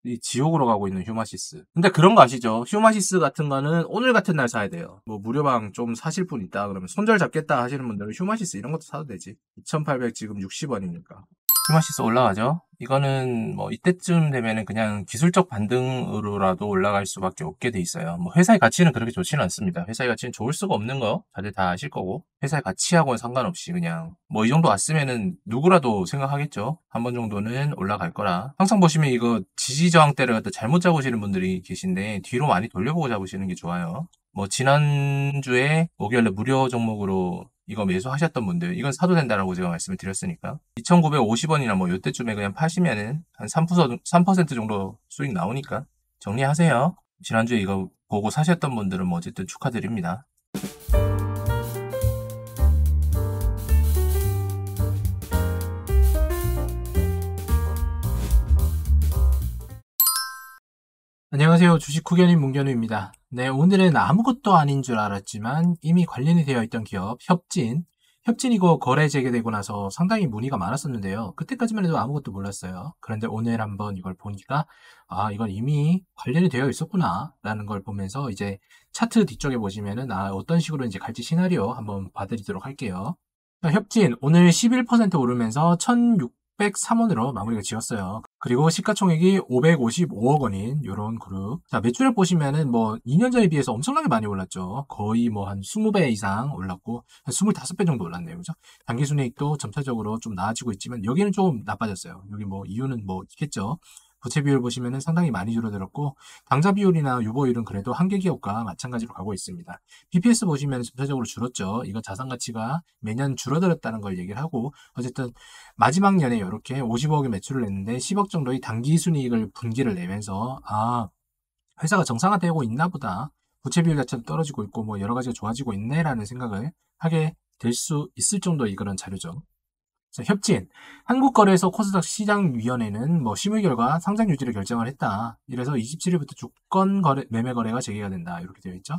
이 지옥으로 가고 있는 휴마시스. 근데 그런 거 아시죠? 휴마시스 같은 거는 오늘 같은 날 사야 돼요. 뭐 무료방 좀 사실 분 있다 그러면 손절 잡겠다 하시는 분들은 휴마시스 이런 것도 사도 되지. 2,800 지금 60원이니까. 휴마시스 올라가죠? 이거는 뭐 이때쯤 되면은 그냥 기술적 반등으로라도 올라갈 수밖에 없게 돼 있어요. 뭐 회사의 가치는 그렇게 좋지는 않습니다. 회사의 가치는 좋을 수가 없는 거 다들 다 아실 거고 회사의 가치하고는 상관없이 그냥 뭐 이 정도 왔으면은 누구라도 생각하겠죠. 한 번 정도는 올라갈 거라. 항상 보시면 이거 지지저항대를 갖다 잘못 잡으시는 분들이 계신데 뒤로 많이 돌려보고 잡으시는 게 좋아요. 뭐 지난주에 목요일에 무료 종목으로 이거 매수하셨던 분들 이건 사도 된다라고 제가 말씀을 드렸으니까 2,950원이나 뭐 이때쯤에 그냥 파시면은 한 3% 정도 수익 나오니까 정리하세요. 지난주에 이거 보고 사셨던 분들은 뭐 어쨌든 축하드립니다. 안녕하세요. 주식 후견인 문견우입니다. 네, 오늘은 아무것도 아닌 줄 알았지만 이미 관련이 되어 있던 기업 협진. 협진 이거 거래 재개되고 나서 상당히 문의가 많았었는데요. 그때까지만 해도 아무것도 몰랐어요. 그런데 오늘 한번 이걸 보니까 이건 이미 관련이 되어 있었구나 라는 걸 보면서 이제 차트 뒤쪽에 보시면은 어떤 식으로 이제 갈지 시나리오 한번 봐드리도록 할게요. 협진 오늘 11% 오르면서 1,603원으로 마무리가 지었어요. 그리고 시가총액이 555억 원인 이런 그룹. 자, 매출액 보시면은 뭐 2년 전에 비해서 엄청나게 많이 올랐죠. 거의 뭐 한 20배 이상 올랐고 한 25배 정도 올랐네요. 그죠? 당기순이익도 점차적으로 좀 나아지고 있지만 여기는 좀 나빠졌어요. 여기 뭐 이유는 뭐 있겠죠. 부채 비율 보시면은 상당히 많이 줄어들었고 당좌 비율이나 유보율은 그래도 한계 기업과 마찬가지로 가고 있습니다. BPS 보시면 전체적으로 줄었죠. 이거 자산 가치가 매년 줄어들었다는 걸 얘기를 하고 어쨌든 마지막 년에 이렇게 50억의 매출을 냈는데 10억 정도의 당기 순이익을 분기를 내면서 회사가 정상화되고 있나 보다. 부채 비율 자체도 떨어지고 있고 뭐 여러 가지가 좋아지고 있네라는 생각을 하게 될 수 있을 정도의 그런 자료죠. 자, 협진. 한국거래소 코스닥 시장위원회는 뭐 심의 결과 상장 유지를 결정을 했다. 이래서 27일부터 주권 거래, 매매 거래가 재개가 된다. 이렇게 되어 있죠.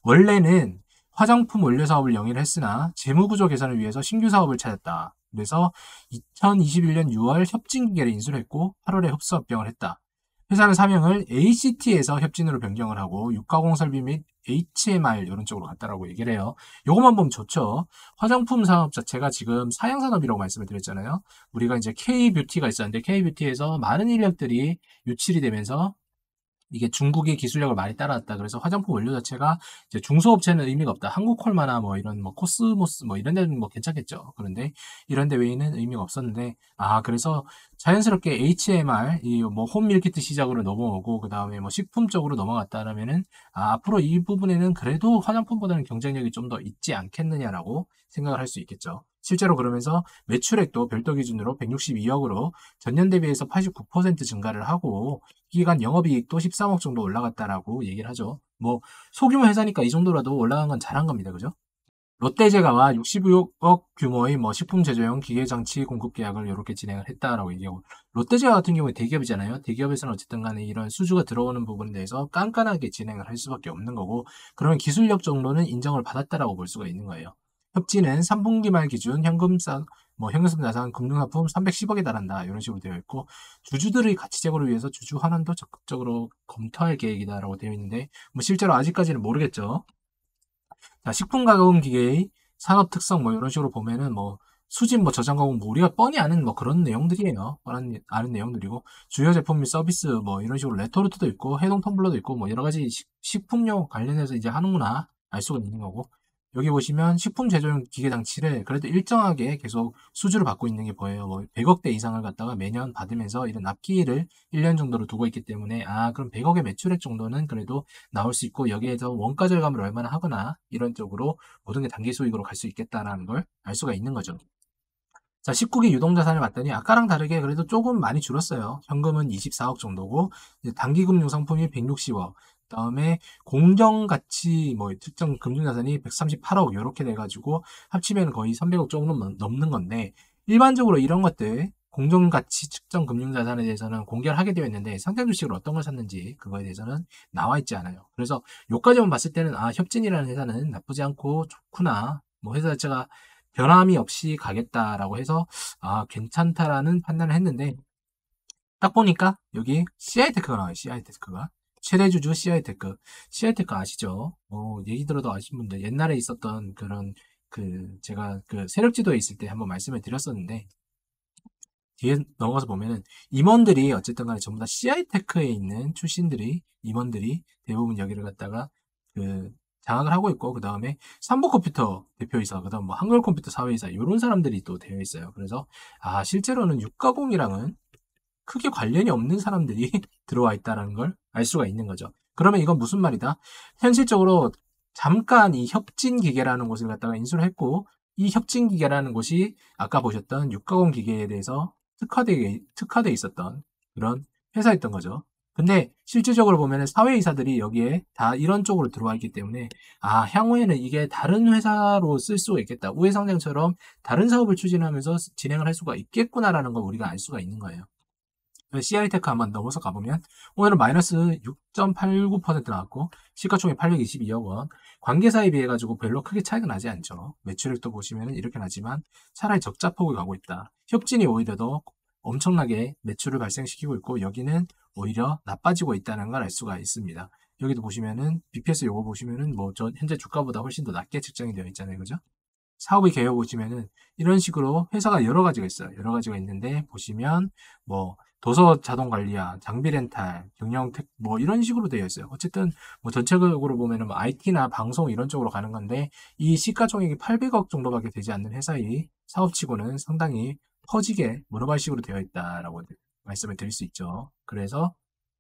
원래는 화장품 원료 사업을 영위를 했으나 재무구조 개선을 위해서 신규 사업을 찾았다. 그래서 2021년 6월 협진 기계를 인수를 했고 8월에 흡수 합병을 했다. 회사는 사명을 ACT에서 협진으로 변경을 하고 유가공 설비 및 HMR 이런 쪽으로 갔다라고 얘기를 해요. 요것만 보면 좋죠. 화장품 산업 자체가 지금 사양산업이라고 말씀을 드렸잖아요. 우리가 이제 K뷰티가 있었는데 K뷰티에서 많은 인력들이 유출이 되면서 이게 중국의 기술력을 많이 따라왔다. 그래서 화장품 원료 자체가 이제 중소업체는 의미가 없다. 한국콜마나 뭐 이런 뭐 코스모스 뭐 이런 데는 뭐 괜찮겠죠. 그런데 이런 데 외에는 의미가 없었는데 그래서 자연스럽게 HMR 이 뭐 홈밀키트 시작으로 넘어오고 그다음에 뭐 식품 쪽으로 넘어갔다라면은 앞으로 이 부분에는 그래도 화장품보다는 경쟁력이 좀 더 있지 않겠느냐라고 생각을 할 수 있겠죠. 실제로 그러면서 매출액도 별도 기준으로 162억으로 전년 대비해서 89% 증가를 하고 기간 영업이익도 13억 정도 올라갔다라고 얘기를 하죠. 뭐 소규모 회사니까 이 정도라도 올라간 건 잘한 겁니다. 그죠? 롯데제과와 66억 규모의 뭐 식품 제조용 기계장치 공급 계약을 이렇게 진행을 했다라고 얘기하고 롯데제과 같은 경우에 대기업이잖아요. 대기업에서는 어쨌든 간에 이런 수주가 들어오는 부분에 대해서 깐깐하게 진행을 할 수밖에 없는 거고 그러면 기술력 정도는 인정을 받았다라고 볼 수가 있는 거예요. 협진은 3분기 말 기준 현금 자산 금융하품 310억에 달한다. 이런 식으로 되어 있고 주주들의 가치 제고를 위해서 주주 환원도 적극적으로 검토할 계획이다라고 되어 있는데 뭐 실제로 아직까지는 모르겠죠. 자, 식품 가공 기계의 산업 특성 뭐 이런 식으로 보면은 뭐 수집 뭐 저장 가공 뭐 우리가 뻔히 아는 뭐 그런 내용들이에요. 뻔한 아는 내용들이고 주요 제품 및 서비스 뭐 이런 식으로 레토르트도 있고 해동 텀블러도 있고 뭐 여러 가지 식품용 관련해서 이제 하는구나 알 수가 있는 거고 여기 보시면 식품 제조용 기계 장치를 그래도 일정하게 계속 수주를 받고 있는 게 보여요. 뭐 100억대 이상을 갖다가 매년 받으면서 이런 납기를 1년 정도로 두고 있기 때문에 그럼 100억의 매출액 정도는 그래도 나올 수 있고 여기에서 원가 절감을 얼마나 하거나 이런 쪽으로 모든 게 단기 수익으로 갈 수 있겠다라는 걸 알 수가 있는 거죠. 자, 19기 유동자산을 봤더니 아까랑 다르게 그래도 조금 많이 줄었어요. 현금은 24억 정도고 단기금융 상품이 160억 그다음에 공정가치 뭐 특정 금융자산이 138억 이렇게 돼가지고 합치면 거의 300억 조금 넘는 건데 일반적으로 이런 것들 공정가치 측정 금융자산에 대해서는 공개를 하게 되어 있는데 상장 주식을 어떤 걸 샀는지 그거에 대해서는 나와 있지 않아요. 그래서 요까지만 봤을 때는 협진이라는 회사는 나쁘지 않고 좋구나. 뭐 회사 자체가 변함이 없이 가겠다라고 해서 괜찮다라는 판단을 했는데 딱 보니까 여기 CI테크가 나와요. CI테크가. 최대주주 CI테크. CI테크 아시죠? 얘기 들어도 아시는 분들 옛날에 있었던 그런 제가 세력지도에 있을 때 한번 말씀을 드렸었는데 뒤에 넘어가서 보면은 임원들이 어쨌든 간에 전부 다 CI테크에 있는 출신들이 임원들이 대부분 여기를 갖다가 장악을 하고 있고 그 다음에 삼보컴퓨터 대표이사 그 다음 뭐 한글컴퓨터 사회이사 이런 사람들이 또 되어 있어요. 그래서 실제로는 육가공이랑은 크게 관련이 없는 사람들이 들어와 있다는 걸 알 수가 있는 거죠. 그러면 이건 무슨 말이다? 현실적으로 잠깐 이 협진기계라는 곳을 갖다가 인수를 했고 이 협진기계라는 곳이 아까 보셨던 육가공 기계에 대해서 특화되어 있었던 그런 회사였던 거죠. 근데 실질적으로 보면 사회이사들이 여기에 다 이런 쪽으로 들어와 있기 때문에 향후에는 이게 다른 회사로 쓸 수가 있겠다. 우회상장처럼 다른 사업을 추진하면서 진행을 할 수가 있겠구나라는 걸 우리가 알 수가 있는 거예요. CI테크 한번 넘어서 가보면 오늘은 마이너스 6.89% 나왔고 시가총액 822억 원 관계사에 비해 가지고 별로 크게 차이가 나지 않죠. 매출액도 보시면 이렇게 나지만 차라리 적자폭을 가고 있다. 협진이 오히려 더 엄청나게 매출을 발생시키고 있고 여기는 오히려 나빠지고 있다는 걸 알 수가 있습니다. 여기도 보시면은 BPS 요거 보시면은 뭐 현재 주가보다 훨씬 더 낮게 책정이 되어 있잖아요. 그죠? 사업의 개요 보시면은 이런 식으로 회사가 여러 가지가 있어요. 여러 가지가 있는데 보시면 뭐 도서 자동 관리야, 장비 렌탈, 경영택 뭐 이런 식으로 되어 있어요. 어쨌든 뭐 전체적으로 보면은 뭐 IT나 방송 이런 쪽으로 가는 건데 이 시가총액이 800억 정도밖에 되지 않는 회사의 사업치고는 상당히 퍼지게 모노발식으로 되어 있다라고 말씀을 드릴 수 있죠. 그래서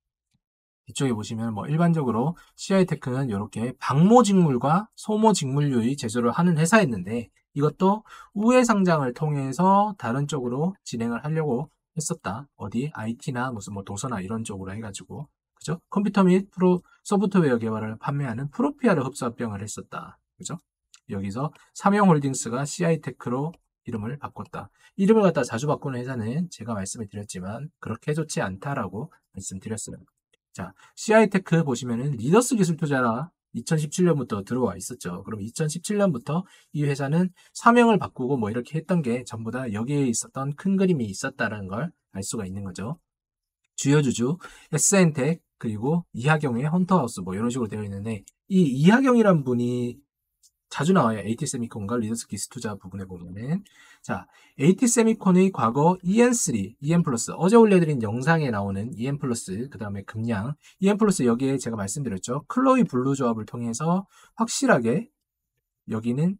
이쪽에 보시면 뭐 일반적으로 CI테크는 이렇게 방모직물과 소모직물류의 제조를 하는 회사였는데 이것도 우회 상장을 통해서 다른 쪽으로 진행을 하려고 했었다. 어디 IT나 무슨 뭐 도서나 이런 쪽으로 해가지고 그죠? 컴퓨터 및 소프트웨어 개발을 판매하는 프로피아를 흡수합병을 했었다. 그죠? 여기서 삼형홀딩스가 CI테크로 이름을 바꿨다. 이름을 갖다 자주 바꾸는 회사는 제가 말씀을 드렸지만 그렇게 좋지 않다라고 말씀드렸어요. 자, CI테크 보시면은 리더스 기술 투자라 2017년부터 들어와 있었죠. 그럼 2017년부터 이 회사는 사명을 바꾸고 뭐 이렇게 했던 게 전부 다 여기에 있었던 큰 그림이 있었다라는 걸 알 수가 있는 거죠. 주요 주주, SN텍, 그리고 이하경의 헌터하우스 뭐 이런 식으로 되어 있는데 이 이하경이란 분이 자주 나와요. AT세미콘과 리더스 기술 투자 부분에 보면은 자, AT세미콘의 과거 EN3, EN 플러스 어제 올려드린 영상에 나오는 EN 플러스 그 다음에 금량 EN 플러스 여기에 제가 말씀드렸죠. 클로이 블루 조합을 통해서 확실하게 여기는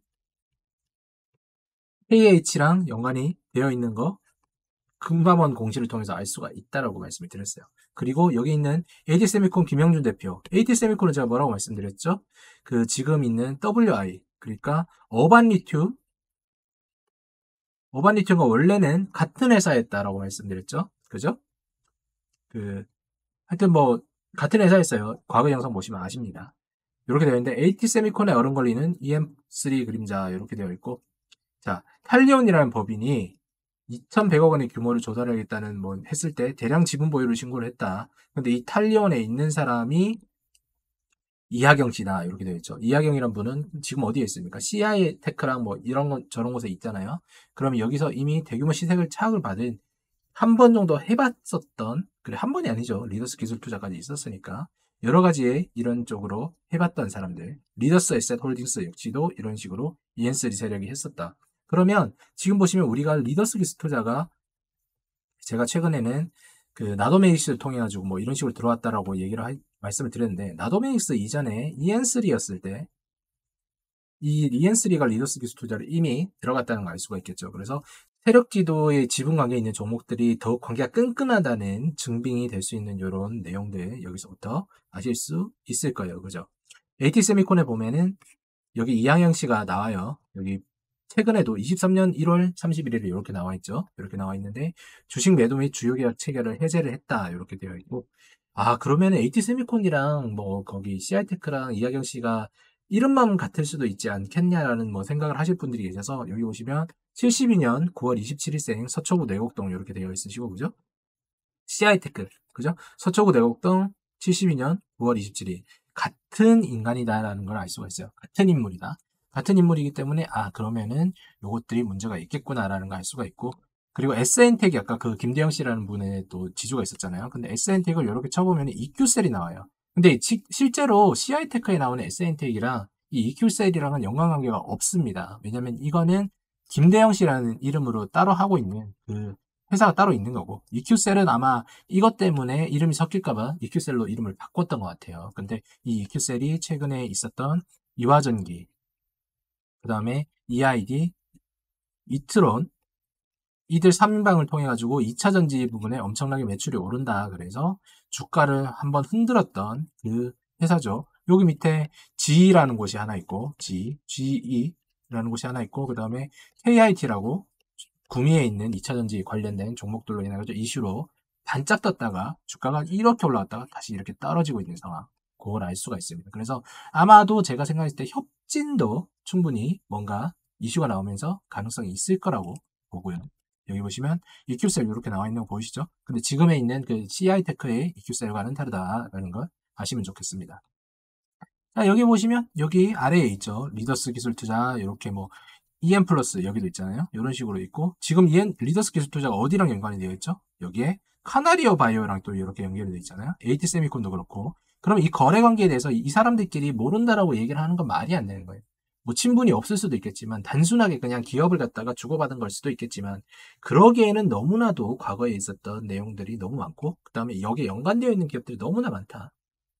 KH랑 연관이 되어 있는 거 금감원 공시를 통해서 알 수가 있다라고 말씀을 드렸어요. 그리고 여기 있는 AT세미콘 김영준 대표. AT세미콘은 제가 뭐라고 말씀드렸죠? 지금 있는 WI 그러니까 어반리튬과 원래는 같은 회사였다라고 말씀드렸죠. 그죠? 하여튼 뭐 같은 회사였어요. 과거 영상 보시면 아십니다. 이렇게 되어 있는데 AT세미콘의 얼음 걸리는 EM3 그림자 이렇게 되어 있고 자, 탈리온이라는 법인이 2,100억 원의 규모를 조달하겠다는 뭐 했을 때 대량 지분 보유를 신고를 했다. 근데 이 탈리온에 있는 사람이 이하경 씨다. 이렇게 되어 있죠. 이하경이란 분은 지금 어디에 있습니까? CI테크랑 뭐 이런 건 저런 곳에 있잖아요. 그러면 여기서 이미 대규모 시색을 차악을 받은 한 번 정도 해봤었던 그래 한 번이 아니죠. 리더스 기술 투자까지 있었으니까 여러 가지의 이런 쪽으로 해봤던 사람들 리더스 에셋 홀딩스 역시도 이런 식으로 EN3 세력이 했었다. 그러면 지금 보시면 우리가 리더스 기술 투자가 제가 최근에는 나도메익스를 통해 가지고 뭐 이런 식으로 들어왔다라고 말씀을 드렸는데 나도메익스 이전에 EN3였을 때 이 EN3가 리더스 기술 투자를 이미 들어갔다는 걸 알 수가 있겠죠. 그래서 세력 지도의 지분 관계에 있는 종목들이 더욱 관계가 끈끈하다는 증빙이 될 수 있는 이런 내용들 여기서부터 아실 수 있을 거예요. 그죠? AT세미콘에 보면은 여기 이항영 씨가 나와요. 여기 최근에도 23년 1월 31일에 이렇게 나와 있죠. 이렇게 나와 있는데 주식 매도 및 주요 계약 체결을 해제를 했다. 이렇게 되어 있고 그러면 AT세미콘이랑 뭐 거기 CI테크랑 이하경 씨가 이름만 같을 수도 있지 않겠냐라는 뭐 생각을 하실 분들이 계셔서 여기 보시면 72년 9월 27일생 서초구 내곡동 이렇게 되어 있으시고 그죠? CI테크 그죠? 서초구 내곡동 72년 9월 27일 같은 인간이다라는 걸 알 수가 있어요. 같은 인물이다. 같은 인물이기 때문에 그러면은 요것들이 문제가 있겠구나라는 걸 알 수가 있고 그리고 SN텍이 아까 그 김대영 씨라는 분의 또 지주가 있었잖아요. 근데 SN텍을 이렇게 쳐보면 EQ셀이 나와요. 근데 실제로 CI테크에 나오는 SN텍이랑 이 EQ셀이랑은 연관관계가 없습니다. 왜냐면 이거는 김대영 씨라는 이름으로 따로 하고 있는 그 회사가 따로 있는 거고, EQ셀은 아마 이것 때문에 이름이 섞일까봐 EQ셀로 이름을 바꿨던 것 같아요. 근데 이 EQ셀이 최근에 있었던 이화전기, 그 다음에 EID, 이트론, 이들 3인방을 통해 가지고 2차 전지 부분에 엄청나게 매출이 오른다. 그래서 주가를 한번 흔들었던 그 회사죠. 여기 밑에 G라는 곳이 하나 있고, GE라는 곳이 하나 있고, 그 다음에 KIT라고 구미에 있는 2차 전지 관련된 종목들로 인해 가지고 이슈로 반짝 떴다가 주가가 이렇게 올라갔다가 다시 이렇게 떨어지고 있는 상황. 그걸 알 수가 있습니다. 그래서 아마도 제가 생각했을 때 협진도 충분히 뭔가 이슈가 나오면서 가능성이 있을 거라고 보고요. 여기 보시면 EQ셀 이렇게 나와 있는 거 보이시죠? 근데 지금에 있는 그 CI테크의 EQ셀과는 다르다라는 걸 아시면 좋겠습니다. 자, 여기 보시면 여기 아래에 있죠. 리더스 기술 투자 이렇게 뭐 EM 플러스 여기도 있잖아요. 이런 식으로 있고 지금 EM 리더스 기술 투자가 어디랑 연관이 되어 있죠? 여기에 카나리오 바이오랑 또 이렇게 연결이 되어 있잖아요. AT 세미콘도 그렇고. 그럼 이 거래 관계에 대해서 이 사람들끼리 모른다라고 얘기를 하는 건 말이 안 되는 거예요. 뭐 친분이 없을 수도 있겠지만 단순하게 그냥 기업을 갖다가 주고받은 걸 수도 있겠지만 그러기에는 너무나도 과거에 있었던 내용들이 너무 많고 그다음에 여기에 연관되어 있는 기업들이 너무나 많다.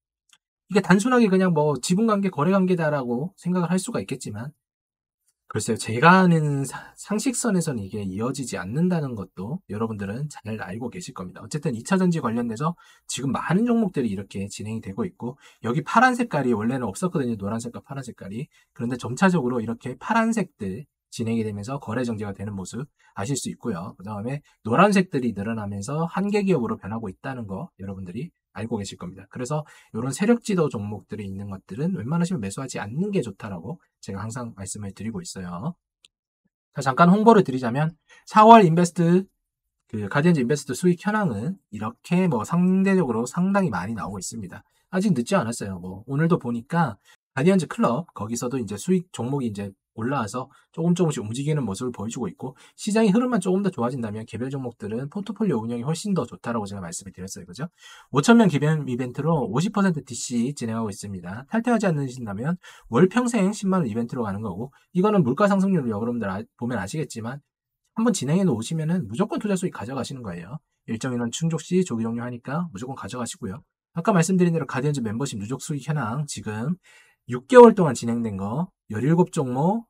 이게 단순하게 그냥 뭐 지분관계, 거래관계다라고 생각을 할 수가 있겠지만 글쎄요. 제가 아는 상식선에서는 이게 이어지지 않는다는 것도 여러분들은 잘 알고 계실 겁니다. 어쨌든 2차 전지 관련돼서 지금 많은 종목들이 이렇게 진행이 되고 있고 여기 파란 색깔이 원래는 없었거든요. 노란색과 파란 색깔이. 그런데 점차적으로 이렇게 파란색들 진행이 되면서 거래 정지가 되는 모습 아실 수 있고요. 그 다음에 노란색들이 늘어나면서 한계 기업으로 변하고 있다는 거 여러분들이 알고 계실 겁니다. 그래서 이런 세력 지도 종목들이 있는 것들은 웬만하시면 매수하지 않는 게 좋다라고 제가 항상 말씀을 드리고 있어요. 자, 잠깐 홍보를 드리자면 4월 인베스트 그 가디언즈 인베스트 수익 현황은 이렇게 뭐 상대적으로 상당히 많이 나오고 있습니다. 아직 늦지 않았어요. 뭐 오늘도 보니까 가디언즈 클럽 거기서도 이제 수익 종목이 이제 올라와서 조금씩 움직이는 모습을 보여주고 있고 시장의 흐름만 조금 더 좋아진다면 개별 종목들은 포트폴리오 운영이 훨씬 더 좋다라고 제가 말씀을 드렸어요. 그죠? 5,000명 기변 이벤트로 50% DC 진행하고 있습니다. 탈퇴하지 않으신다면 월 평생 10만 원 이벤트로 가는 거고 이거는 물가 상승률을 여러분들 보면 아시겠지만 한번 진행해 놓으시면은 무조건 투자 수익 가져가시는 거예요. 일정 인원 충족 시 조기 종료하니까 무조건 가져가시고요. 아까 말씀드린 대로 가디언즈 멤버십 누적 수익 현황 지금 6개월 동안 진행된 거 17종목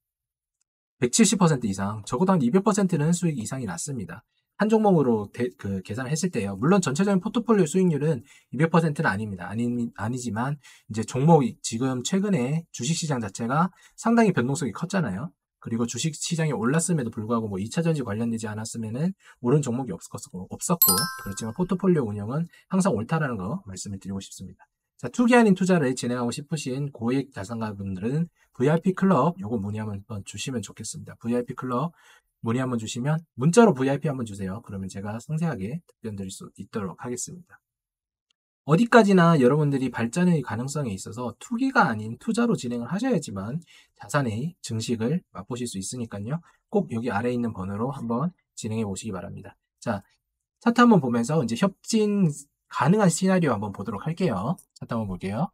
170% 이상, 적어도 한 200%는 수익 이상이 났습니다. 한 종목으로 계산을 했을 때요. 물론 전체적인 포트폴리오 수익률은 200%는 아닙니다. 아니지만 이제 종목이 지금 최근에 주식시장 자체가 상당히 변동성이 컸잖아요. 그리고 주식시장이 올랐음에도 불구하고 뭐 2차 전지 관련되지 않았으면은 오른 종목이 없었고 그렇지만 포트폴리오 운영은 항상 옳다라는 거 말씀을 드리고 싶습니다. 자, 투기 아닌 투자를 진행하고 싶으신 고액 자산가분들은 VIP 클럽 요거 문의 한번 주시면 좋겠습니다. VIP 클럽 문의 한번 주시면 문자로 VIP 한번 주세요. 그러면 제가 상세하게 답변 드릴 수 있도록 하겠습니다. 어디까지나 여러분들이 발전의 가능성에 있어서 투기가 아닌 투자로 진행을 하셔야지만 자산의 증식을 맛보실 수 있으니까요. 꼭 여기 아래에 있는 번호로 한번 진행해 보시기 바랍니다. 자, 차트 한번 보면서 이제 협진 가능한 시나리오 한번 보도록 할게요. 차트 한번 볼게요.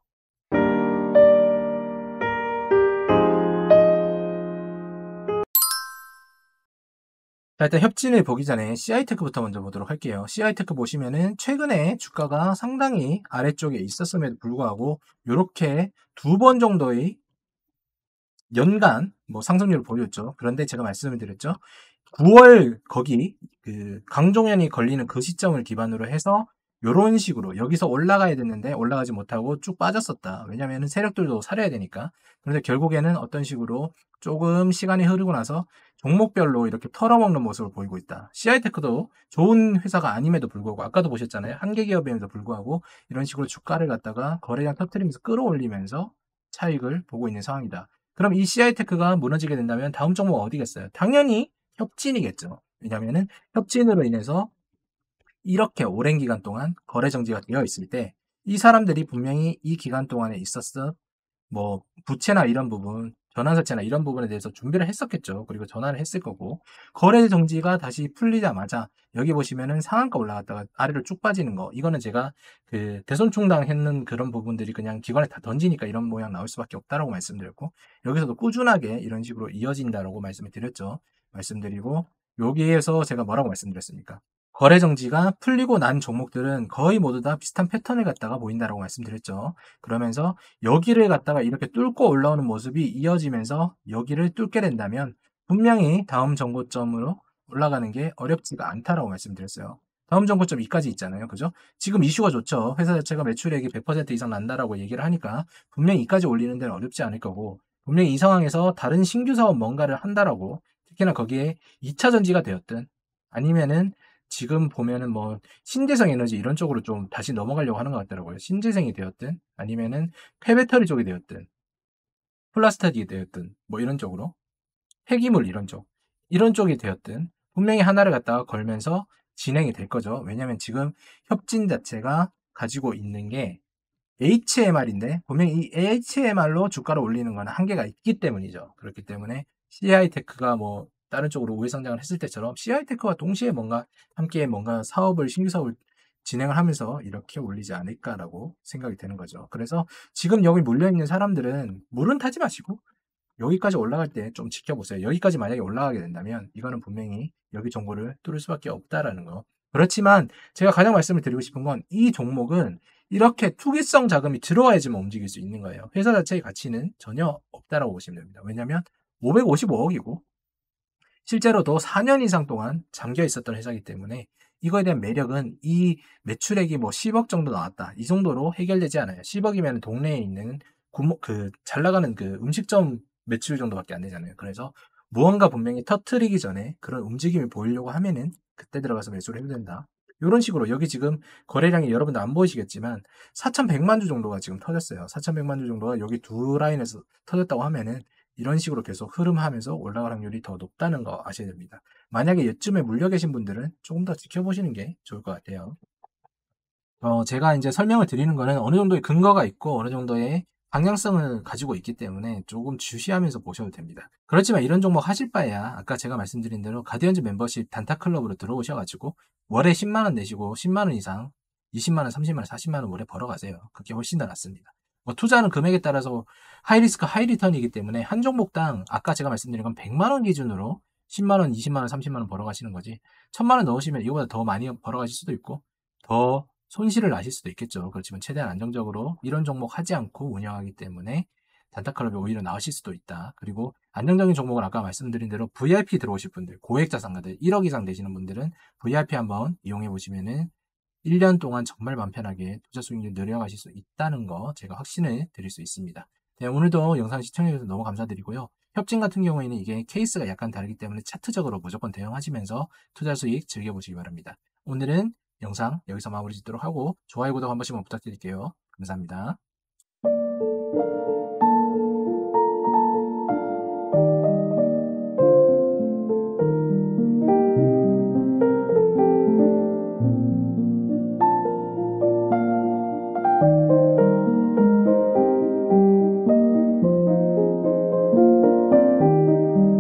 자, 일단 협진을 보기 전에 CI테크부터 먼저 보도록 할게요. CI테크 보시면은 최근에 주가가 상당히 아래쪽에 있었음에도 불구하고 이렇게 두 번 정도의 연간 뭐 상승률을 보였죠. 그런데 제가 말씀을 드렸죠. 9월 거기 그 강종현이 걸리는 그 시점을 기반으로 해서 요런 식으로 여기서 올라가야 됐는데 올라가지 못하고 쭉 빠졌었다. 왜냐면은 세력들도 살아야 되니까. 그런데 결국에는 어떤 식으로 조금 시간이 흐르고 나서 종목별로 이렇게 털어먹는 모습을 보이고 있다. CI테크도 좋은 회사가 아님에도 불구하고 아까도 보셨잖아요. 한계 기업임에도 불구하고 이런 식으로 주가를 갖다가 거래량 터트리면서 끌어올리면서 차익을 보고 있는 상황이다. 그럼 이 CI테크가 무너지게 된다면 다음 종목은 어디겠어요? 당연히 협진이겠죠. 왜냐면은 협진으로 인해서 이렇게 오랜 기간 동안 거래 정지가 되어 있을 때 이 사람들이 분명히 이 기간 동안에 있었어 뭐 부채나 이런 부분 전환사채나 이런 부분에 대해서 준비를 했었겠죠. 그리고 전환을 했을 거고, 거래 정지가 다시 풀리자마자 여기 보시면은 상한가 올라갔다가 아래로 쭉 빠지는 거, 이거는 제가 그 대손 충당했는 그런 부분들이 그냥 기관에 다 던지니까 이런 모양 나올 수밖에 없다라고 말씀드렸고, 여기서도 꾸준하게 이런 식으로 이어진다라고 말씀을 드렸죠. 말씀드리고, 여기에서 제가 뭐라고 말씀드렸습니까? 거래 정지가 풀리고 난 종목들은 거의 모두 다 비슷한 패턴을 갖다가 보인다라고 말씀드렸죠. 그러면서 여기를 갖다가 이렇게 뚫고 올라오는 모습이 이어지면서 여기를 뚫게 된다면 분명히 다음 정고점으로 올라가는 게 어렵지가 않다라고 말씀드렸어요. 다음 정고점 2까지 있잖아요. 그죠? 지금 이슈가 좋죠. 회사 자체가 매출액이 100% 이상 난다라고 얘기를 하니까 분명히 2까지 올리는 데는 어렵지 않을 거고, 분명히 이 상황에서 다른 신규 사업 뭔가를 한다라고, 특히나 거기에 2차 전지가 되었든 아니면은 지금 보면은 뭐 신재생 에너지 이런 쪽으로 좀 다시 넘어가려고 하는 것 같더라고요. 신재생이 되었든 아니면은 폐배터리 쪽이 되었든 플라스틱이 되었든 뭐 이런 쪽으로 폐기물 이런 쪽이 되었든 분명히 하나를 갖다가 걸면서 진행이 될 거죠. 왜냐하면 지금 협진 자체가 가지고 있는 게 HMR인데 분명히 이 HMR로 주가를 올리는 거는 한계가 있기 때문이죠. 그렇기 때문에 CI테크가 뭐 다른 쪽으로 우회 성장을 했을 때처럼 CI테크와 동시에 뭔가 함께 뭔가 신규 사업을 진행을 하면서 이렇게 올리지 않을까라고 생각이 되는 거죠. 그래서 지금 여기 몰려있는 사람들은 물은 타지 마시고 여기까지 올라갈 때 좀 지켜보세요. 여기까지 만약에 올라가게 된다면 이거는 분명히 여기 정보를 뚫을 수밖에 없다라는 거. 그렇지만 제가 가장 말씀을 드리고 싶은 건 이 종목은 이렇게 투기성 자금이 들어와야지만 움직일 수 있는 거예요. 회사 자체의 가치는 전혀 없다라고 보시면 됩니다. 왜냐하면 555억이고 실제로도 4년 이상 동안 잠겨 있었던 회사이기 때문에 이거에 대한 매력은 이 매출액이 뭐 10억 정도 나왔다. 이 정도로 해결되지 않아요. 10억이면 동네에 있는 잘 나가는 그 음식점 매출 정도밖에 안 되잖아요. 그래서 무언가 분명히 터트리기 전에 그런 움직임이 보이려고 하면은 그때 들어가서 매수를 해도 된다. 이런 식으로 여기 지금 거래량이 여러분들 안 보이시겠지만 4,100만 주 정도가 지금 터졌어요. 4,100만 주 정도가 여기 두 라인에서 터졌다고 하면은 이런 식으로 계속 흐름하면서 올라갈 확률이 더 높다는 거 아셔야 됩니다. 만약에 이쯤에 물려 계신 분들은 조금 더 지켜보시는 게 좋을 것 같아요. 제가 이제 설명을 드리는 거는 어느 정도의 근거가 있고 어느 정도의 방향성을 가지고 있기 때문에 조금 주시하면서 보셔도 됩니다. 그렇지만 이런 종목 하실 바에야 아까 제가 말씀드린 대로 가디언즈 멤버십 단타 클럽으로 들어오셔가지고 월에 10만 원 내시고 10만 원 이상 20만 원, 30만 원, 40만 원 월에 벌어가세요. 그게 훨씬 더 낫습니다. 뭐 투자는 금액에 따라서 하이리스크 하이리턴이기 때문에 한 종목당 아까 제가 말씀드린 건 100만 원 기준으로 10만 원, 20만 원, 30만 원 벌어가시는 거지. 1000만 원 넣으시면 이거보다 더 많이 벌어가실 수도 있고 더 손실을 나실 수도 있겠죠. 그렇지만 최대한 안정적으로 이런 종목 하지 않고 운영하기 때문에 단타클럽이 오히려 나으실 수도 있다. 그리고 안정적인 종목은 아까 말씀드린 대로 VIP 들어오실 분들, 고액 자산가들 1억 이상 되시는 분들은 VIP 한번 이용해 보시면은 1년 동안 정말 맘 편하게 투자 수익률 늘려가실 수 있다는 거 제가 확신을 드릴 수 있습니다. 네, 오늘도 영상 시청해주셔서 너무 감사드리고요. 협진 같은 경우에는 이게 케이스가 약간 다르기 때문에 차트적으로 무조건 대응하시면서 투자 수익 즐겨보시기 바랍니다. 오늘은 영상 여기서 마무리 짓도록 하고 좋아요, 구독 한 번씩만 부탁드릴게요. 감사합니다.